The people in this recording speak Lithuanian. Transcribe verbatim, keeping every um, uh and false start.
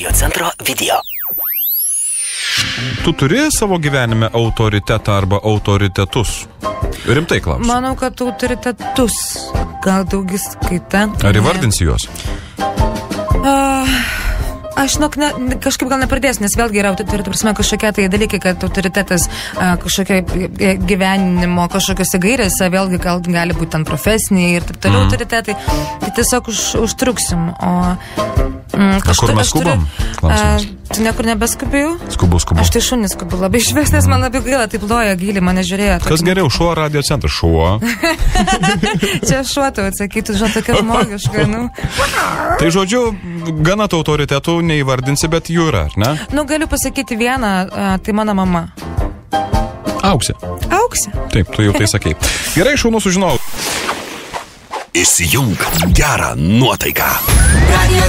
Radio centro video. Tu turi savo gyvenime autoritetą arba autoritetus? Rimtai klausiu. Manau, kad autoritetus. Gal daugis kaita. Ar įvardinsi juos? Uh, aš nok, ne, kažkaip gal nepradėsiu, nes vėlgi yra prasme, kažkokie tai dalykai, kad autoritetas uh, kažkokia gyvenimo kažkokiose gairėse, vėlgi gal gali būti ten profesiniai ir taip toliau mm. autoritetai. Tai tiesiog už, užtruksim. O mm, kažkur, kur mes skubam? Uh, tu niekur nebeskubėjau? Skubu, skubu. Aš tai šunis skubu labai išvesnės, mm. man labai gaila, taip loja gilį, mane žiūrėjo. Kas tokį... geriau, šuo Radio centras? Šuo. Čia šuo tau atsakytų, žinot, tokia žmogiška, nu. Tai žodžiu, gana tų autoritetų neįvardinsi, bet jų yra, ar ne? Nu, galiu pasakyti vieną, tai mano mama. Auksė. Auksė. Taip, tu jau tai sakei. Gerai, šaunu sužinau. Įsijunk gerą nuotaiką. Radio